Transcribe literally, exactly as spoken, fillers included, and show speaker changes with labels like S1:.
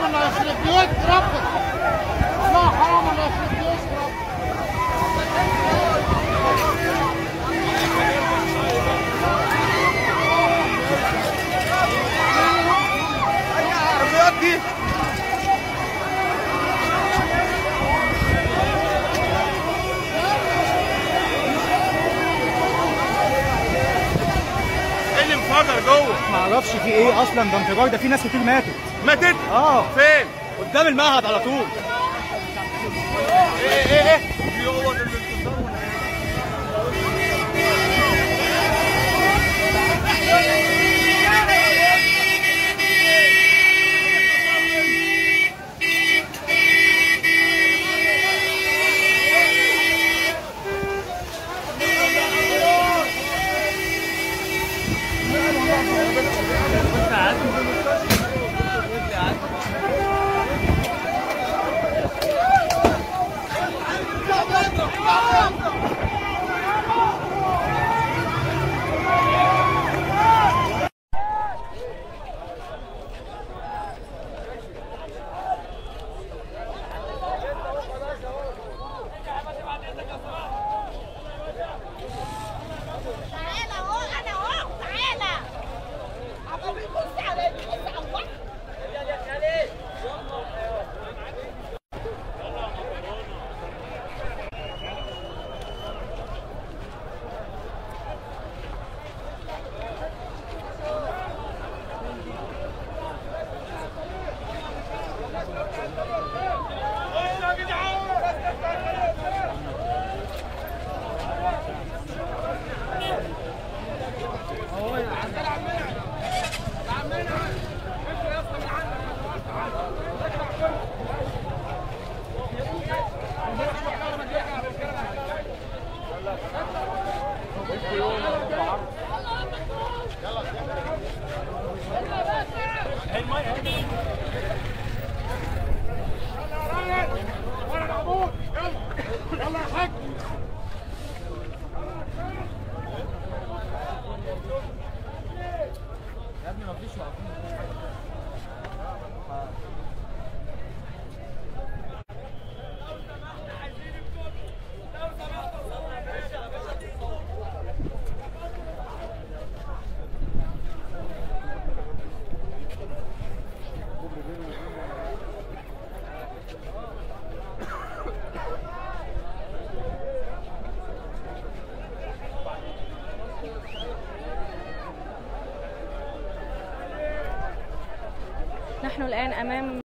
S1: حرام الله يخرب بيوت ربك. والله حرام الله يخرب بيوت ربك.
S2: اي عربيات دي انفجر جوه.
S3: ما اعرفش في ايه اصلا، ده انفجار، ده في ناس كتير ماتت.
S2: ماتت؟
S3: اه
S2: فين؟
S3: قدام المعهد على طول.
S2: ايه ايه ايه؟ في هو ده الانتصار ولا
S4: نحن الآن أمام